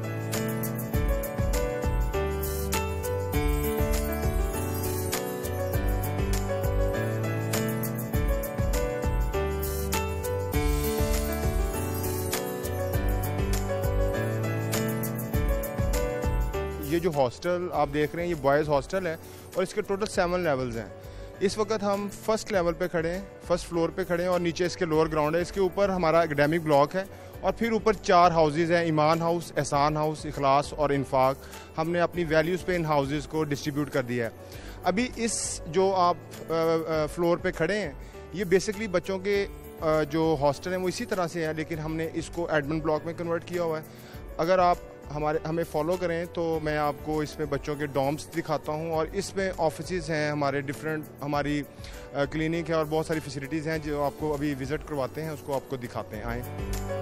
ये जो हॉस्टल आप देख रहे हैं ये बॉयज़ हॉस्टल है और इसके टोटल 7 लेवल्स हैं। इस वक्त हम फर्स्ट लेवल पे खड़े हैं, फर्स्ट फ्लोर पे खड़े हैं और नीचे इसके लोअर ग्राउंड है। इसके ऊपर हमारा एकेडमिक ब्लॉक है और फिर ऊपर 4 हाउसेज हैं, ईमान हाउस, एहसान हाउस, इखलास और इन्फाक। हमने अपनी वैल्यूज़ पे इन हाउसेज को डिस्ट्रीब्यूट कर दिया है। अभी इस जो आप फ्लोर पे खड़े हैं, ये बेसिकली बच्चों के जो हॉस्टल हैं वो इसी तरह से है, लेकिन हमने इसको एडमिन ब्लॉक में कन्वर्ट किया हुआ है। अगर आप हमें फॉलो करें तो मैं आपको इसमें बच्चों के डॉम्स दिखाता हूँ, और इसमें ऑफिसेज हैं हमारे डिफरेंट, हमारी क्लिनिक है और बहुत सारी फैसिलिटीज़ हैं जो आपको अभी विज़िट करवाते हैं, उसको आपको दिखाते हैं। आएँ।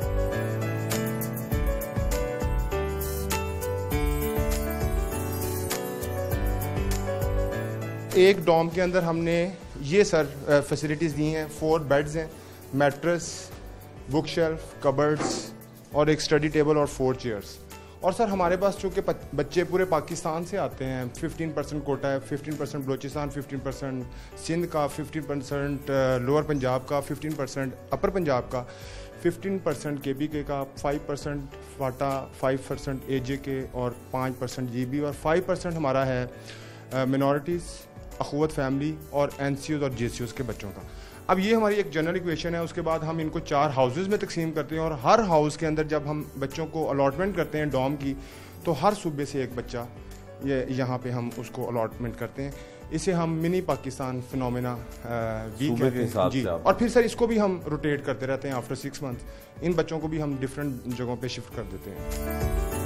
एक डॉम के अंदर हमने ये सर फैसिलिटीज़ दी हैं। 4 बेड्स हैं, मैट्रेस, बुक शेल्फ, कबर्ड्स और एक स्टडी टेबल और 4 चेयर्स। और सर हमारे पास चूँकि बच्चे पूरे पाकिस्तान से आते हैं, 15% कोटा है, 15% बलूचिस्तान, 15% सिंध का, 15% लोअर पंजाब का, 15% अपर पंजाब का, 15% KPK का, 5% फाटा, 5% AJK और 5% GB और 5% हमारा है मिनॉरिटीज़, अखुवत फैमिली और NCOs और JCOs के बच्चों का। अब ये हमारी एक जनरल इक्वेशन है। उसके बाद हम इनको 4 हाउसेज में तकसीम करते हैं, और हर हाउस के अंदर जब हम बच्चों को अलॉटमेंट करते हैं डॉम की, तो हर सूबे से एक बच्चा ये यहाँ पे हम उसको अलॉटमेंट करते हैं। इसे हम मिनी पाकिस्तान फिनोमेना भी कहते हैं जी। और फिर सर इसको भी हम रोटेट करते रहते हैं। आफ्टर 6 मंथ इन बच्चों को भी हम डिफरेंट जगहों पे शिफ्ट कर देते हैं।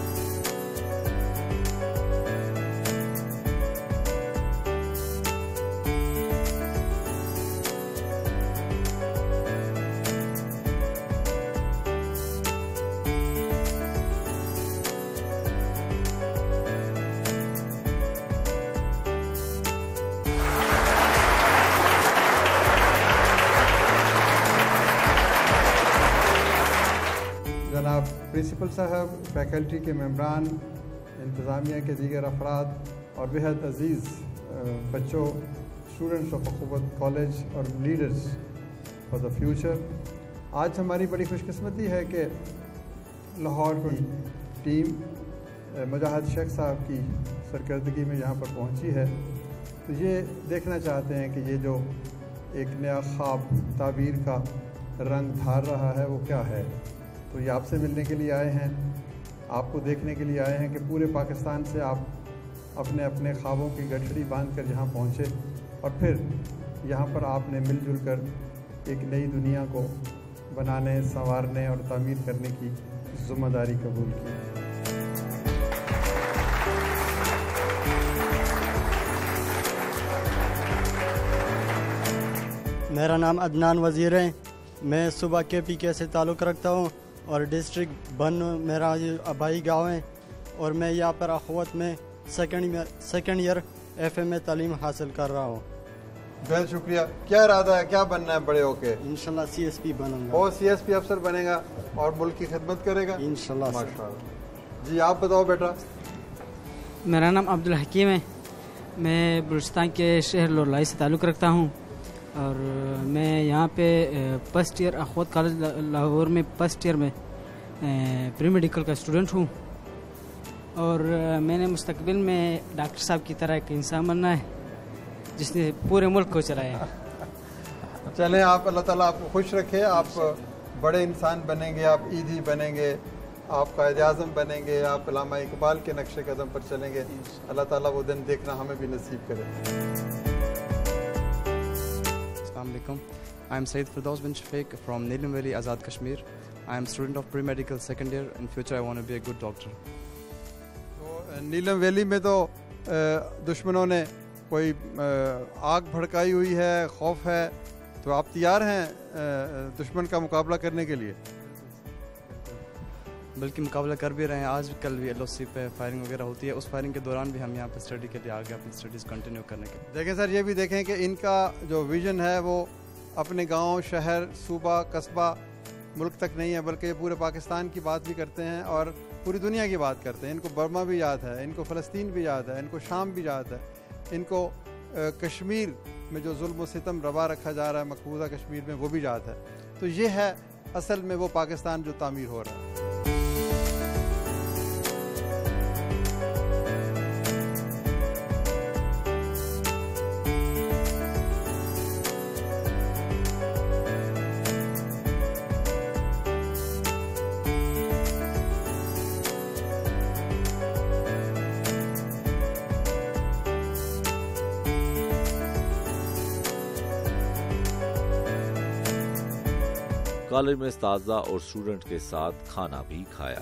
जनाब प्रिंसिपल साहब, फैकल्टी के मेम्बरान, इंतज़ामिया के दीगर अफराद और बेहद अजीज़ बच्चों, स्टूडेंट्स ऑफ अखुवत कॉलेज और लीडर्स फॉर द फ्यूचर, आज हमारी बड़ी खुशकिस्मती है कि लाहौर की टीम मुजाहिद शेख साहब की सरकर्दगी में यहाँ पर पहुँची है। तो ये देखना चाहते हैं कि ये जो एक नया ख्वाब ताबीर का रंग धार रहा है वो क्या है। तो ये आपसे मिलने के लिए आए हैं, आपको देखने के लिए आए हैं कि पूरे पाकिस्तान से आप अपने अपने ख्वाबों की गठड़ी बांधकर यहाँ पहुँचे, और फिर यहाँ पर आपने मिलजुल कर एक नई दुनिया को बनाने, संवारने और तामीर करने की ज़िम्मेदारी कबूल की। मेरा नाम अदनान वज़ीर है। मैं सुबह KPK से ताल्लुक़ रखता हूँ और डिस्ट्रिक्ट बन मेरा आबाई गांव है, और मैं यहाँ पर अखवत में सेकंड ईयर FM में तालीम हासिल कर रहा हूँ। बहुत शुक्रिया। क्या इरादा है, क्या बनना है बड़े होके? इंशाल्लाह CSP बनूंगा। और CSP अफसर बनेगा और मुल्क की खिदमत करेगा इंशाल्लाह। माशाअल्लाह। जी आप बताओ बेटा। मेरा नाम अब्दुल हकीम है। मैं बलूचिस्तान के शहर लोरलाई से ताल्लुक़ रखता हूँ, और मैं यहाँ पे first year Akhuwat college Lahore में फर्स्ट ईयर में प्री मेडिकल का स्टूडेंट हूँ, और मैंने मुस्तकबिल में डॉक्टर साहब की तरह एक इंसान बनना है जिसने पूरे मुल्क को चलाया। चलें, आप अल्लाह ताला आपको खुश रखे, आप बड़े इंसान बनेंगे, आप ईदी बनेंगे, आप कायद-ए-आज़म बनेंगे, आप अल्लामा इकबाल के नक्शे कदम पर चलेंगे। अल्लाह ताला वो दिन देखना हमें भी नसीब करे। Assalamualaikum. I am Sayyid Firdaus bin Shafiq from Neelam Valley, Azad, Kashmir. I am student of pre-medical second year. In future, I want to be a good doctor. तो नीलम वैली में तो दुश्मनों ने कोई आग भड़काई हुई है, खौफ है, तो आप तैयार हैं दुश्मन का मुकाबला करने के लिए? बल्कि मुकाबला कर भी रहे हैं। आज कल भी LOC पे फायरिंग वगैरह होती है, उस फायरिंग के दौरान भी हम यहाँ पे स्टडी के लिए आ गए अपनी स्टडीज़ कंटिन्यू करने के। देखें सर, ये भी देखें कि इनका जो विज़न है वो अपने गांव, शहर, सूबा, कस्बा, मुल्क तक नहीं है, बल्कि ये पूरे पाकिस्तान की बात भी करते हैं और पूरी दुनिया की बात करते हैं। इनको बर्मा भी याद है, इनको फ़लस्तीन भी याद है, इनको शाम भी याद है, इनको कश्मीर में जो जुल्म व सितम रवा रखा जा रहा है मकबूजा कश्मीर में वो भी याद है। तो ये है असल में वो पाकिस्तान जो तामीर हो रहा है। कॉलेज में उस्तादा और स्टूडेंट के साथ खाना भी खाया।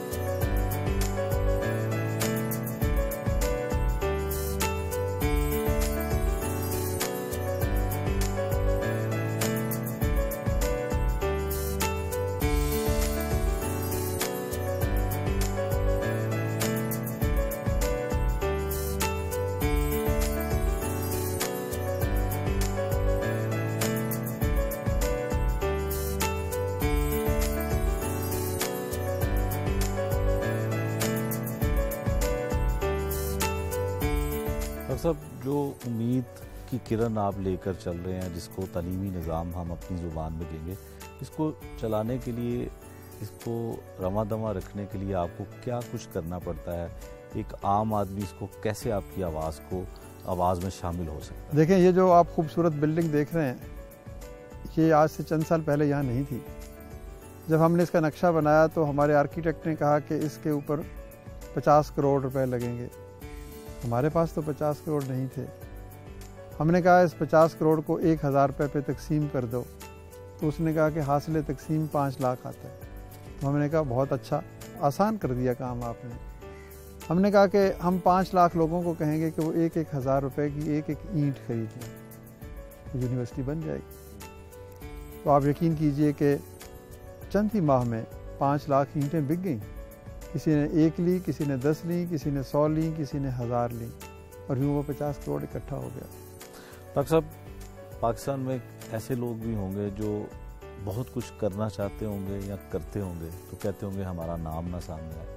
सब जो उम्मीद की किरण आप लेकर चल रहे हैं, जिसको तालीमी निज़ाम हम अपनी ज़ुबान में लेंगे, इसको चलाने के लिए, इसको रवा दवा रखने के लिए आपको क्या कुछ करना पड़ता है? एक आम आदमी इसको कैसे आपकी आवाज़ में शामिल हो सकता है? देखें, ये जो आप खूबसूरत बिल्डिंग देख रहे हैं, ये आज से चंद साल पहले यहाँ नहीं थी। जब हमने इसका नक्शा बनाया तो हमारे आर्किटेक्ट ने कहा कि इसके ऊपर 50 करोड़ रुपए लगेंगे। हमारे पास तो 50 करोड़ नहीं थे। हमने कहा इस 50 करोड़ को 1000 रुपये पे तकसीम कर दो, तो उसने कहा कि हासिल तकसीम 5 लाख आता है। तो हमने कहा बहुत अच्छा, आसान कर दिया काम आपने। हमने कहा कि हम 5 लाख लोगों को कहेंगे कि वो 1-1 हज़ार रुपये की एक ईंट खरीद लें, यूनिवर्सिटी बन जाएगी। तो आप यकीन कीजिए कि चंद ही माह में 5 लाख ईंटें बिक गईं। किसी ने 1 ली, किसी ने 10 ली, किसी ने 100 ली, किसी ने 1000 ली, और यूँ वो 50 करोड़ इकट्ठा हो गया। डॉक्टर साहब, पाकिस्तान में ऐसे लोग भी होंगे जो बहुत कुछ करना चाहते होंगे या करते होंगे, तो कहते होंगे हमारा नाम ना सामने आए।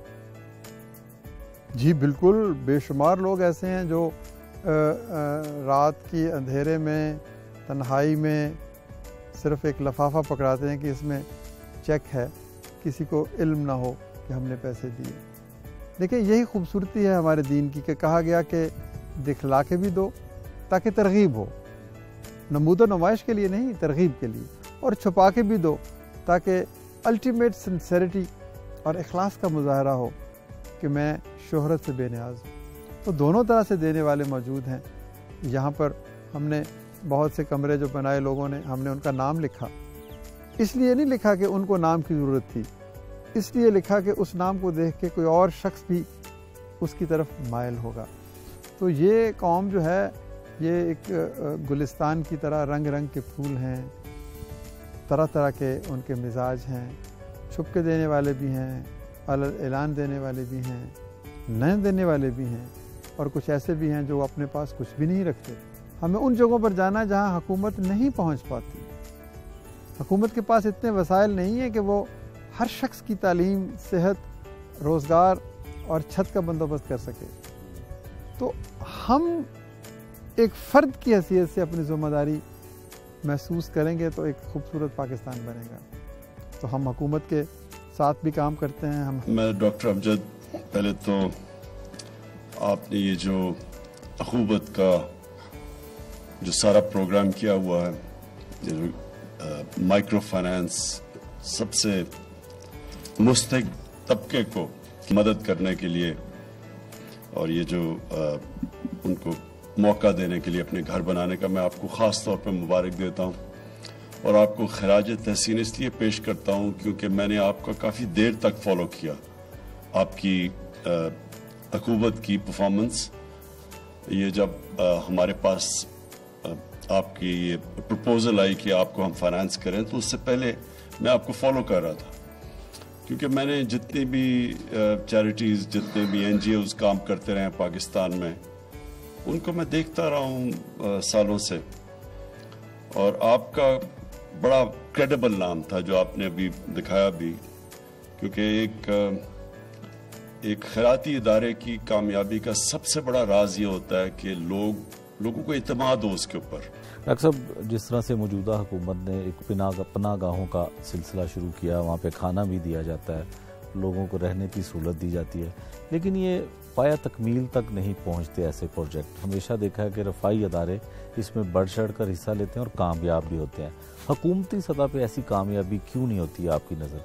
जी बिल्कुल, बेशुमार लोग ऐसे हैं जो रात की अंधेरे में, तन्हाई में सिर्फ एक लिफाफा पकड़ाते हैं कि इसमें चेक है, किसी को इल्म ना हो कि हमने पैसे दिए। देखिए, यही खूबसूरती है हमारे दीन की कि कहा गया कि दिखला के भी दो ताकि तरगीब हो, नमूदो नुमाइश के लिए नहीं, तरगीब के लिए, और छुपा के भी दो ताकि अल्टीमेट सिंसेरिटी और इखलास का मुजाहरा हो कि मैं शोहरत से बेनियाज हूँ। तो दोनों तरह से देने वाले मौजूद हैं। यहाँ पर हमने बहुत से कमरे जो बनाए लोगों ने, हमने उनका नाम लिखा। इसलिए नहीं लिखा कि उनको नाम की ज़रूरत थी, इसलिए लिखा कि उस नाम को देख के कोई और शख्स भी उसकी तरफ मायल होगा। तो ये कौम जो है, ये एक गुलिस्तान की तरह रंग रंग के फूल हैं, तरह तरह के उनके मिजाज हैं, छुप के देने वाले भी हैं, ऐलान देने वाले भी हैं, नए देने वाले भी हैं, और कुछ ऐसे भी हैं जो अपने पास कुछ भी नहीं रखते। हमें उन जगहों पर जाना है जहाँ हुकूमत नहीं पहुँच पाती। हुकूमत के पास इतने वसाइल नहीं है कि वो हर शख्स की तालीम, सेहत, रोज़गार और छत का बंदोबस्त कर सके। तो हम एक फ़र्द की हैसियत से अपनी ज़िम्मेदारी महसूस करेंगे तो एक खूबसूरत पाकिस्तान बनेगा। तो हम हुकूमत के साथ भी काम करते हैं। मैं डॉक्टर अमजद, पहले तो आपने ये जो अखूबत का जो सारा प्रोग्राम किया हुआ है, माइक्रो फाइनेंस, सबसे मुस्तहिक तबके को मदद करने के लिए, और ये जो उनको मौका देने के लिए अपने घर बनाने का, मैं आपको ख़ास तौर पर मुबारक देता हूँ। और आपको खराज तहसीन इसलिए पेश करता हूँ क्योंकि मैंने आपका काफ़ी देर तक फॉलो किया, आपकी हुकूमत की परफॉर्मेंस। ये जब हमारे पास आपकी ये प्रपोजल आई कि आपको हम फाइनेंस करें, तो उससे पहले मैं आपको फॉलो कर रहा था, क्योंकि मैंने जितनी भी चैरिटीज़, जितने भी NGOs काम करते रहे हैं पाकिस्तान में, उनको मैं देखता रहा हूँ सालों से। और आपका बड़ा क्रेडिबल नाम था जो आपने अभी दिखाया भी, क्योंकि एक खैराती इदारे की कामयाबी का सबसे बड़ा राज ये होता है कि लोगों को इत्मीनान हो उसके ऊपर। डॉक्टर साहब, जिस तरह से मौजूदा हुकूमत ने एक पनागाहों का सिलसिला शुरू किया, वहाँ पे खाना भी दिया जाता है, लोगों को रहने की सहूलत दी जाती है, लेकिन ये पाया तकमील तक नहीं पहुँचते ऐसे प्रोजेक्ट। हमेशा देखा है कि रफ़ाई अदारे इसमें बढ़ चढ़ कर हिस्सा लेते हैं और कामयाब भी होते हैं। हुकूमती सतह पे ऐसी कामयाबी क्यों नहीं होती है आपकी नज़र?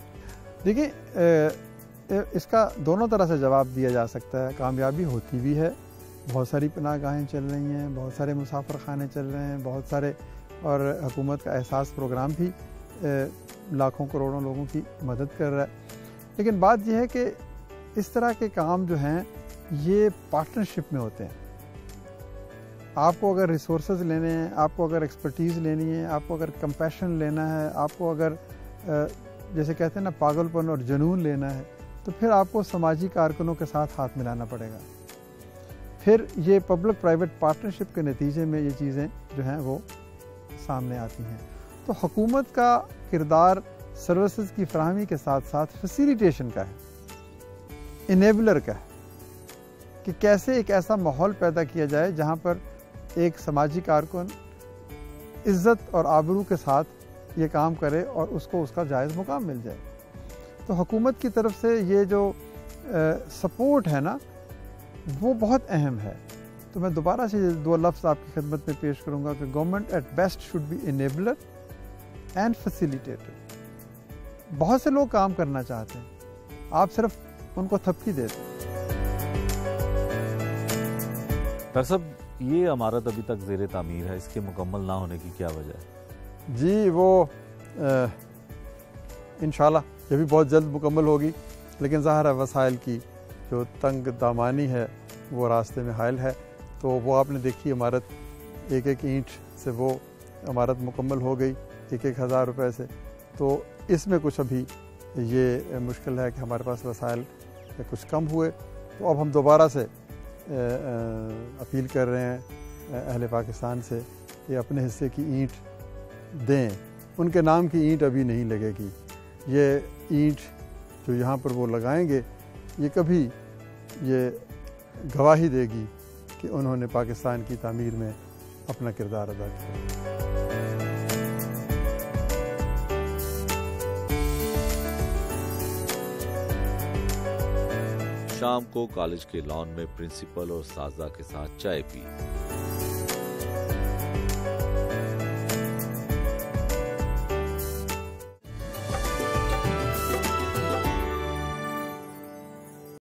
देखिए, इसका दोनों तरह से जवाब दिया जा सकता है। कामयाबी होती भी है, बहुत सारी पनाहगाहें चल रही हैं, बहुत सारे मुसाफिर खाने चल रहे हैं, बहुत सारे, और हुकूमत का एहसास प्रोग्राम भी लाखों करोड़ों लोगों की मदद कर रहा है। लेकिन बात यह है कि इस तरह के काम जो हैं ये पार्टनरशिप में होते हैं। आपको अगर रिसोर्सेज लेने हैं, आपको अगर एक्सपर्टीज़ लेनी है, आपको अगर कंपैशन लेना है, आपको अगर जैसे कहते हैं ना पागलपन और जुनून लेना है, तो फिर आपको समाजी कारकुनों के साथ हाथ मिलाना पड़ेगा। फिर ये पब्लिक प्राइवेट पार्टनरशिप के नतीजे में ये चीज़ें जो हैं वो सामने आती हैं। तो हुकूमत का किरदार सर्विसेज की फराहमी के साथ साथ फैसिलिटेशन का है, इनेबलर का है, कि कैसे एक ऐसा माहौल पैदा किया जाए जहाँ पर एक समाजी कारकुन इज़्ज़त और आबरू के साथ ये काम करे और उसको उसका जायज़ मुकाम मिल जाए। तो हुकूमत की तरफ से ये जो सपोर्ट है ना वो बहुत अहम है। तो मैं दोबारा से 2 लफ्ज़ आपकी खिदमत में पेश करूँगा कि government at best should be enabler and facilitator. बहुत से लोग काम करना चाहते हैं, आप सिर्फ उनको थपकी देते। डॉक्टर साहब, ये इमारत अभी तक ज़ेरे तामीर है, इसके मुकम्मल ना होने की क्या वजह है? जी वो इंशाल्लाह ये भी बहुत जल्द मुकम्मल होगी, लेकिन ज़ाहिर है वसाइल की जो तंग दामानी है वो रास्ते में हायल है। तो वो आपने देखी इमारत, एक एक ईंट से वो इमारत मुकम्मल हो गई 1-1 हज़ार रुपये से। तो इसमें कुछ अभी ये मुश्किल है कि हमारे पास वसाइल कुछ कम हुए। तो अब हम दोबारा से अपील कर रहे हैं अहले पाकिस्तान से कि अपने हिस्से की ईंट दें। उनके नाम की ईंट अभी नहीं लगेगी। ये ईंट जो यहाँ पर वो लगाएंगे ये कभी ये गवाही देगी कि उन्होंने पाकिस्तान की तामीर में अपना किरदार अदा किया। शाम को कॉलेज के लॉन में प्रिंसिपल और साजा के साथ चाय पी।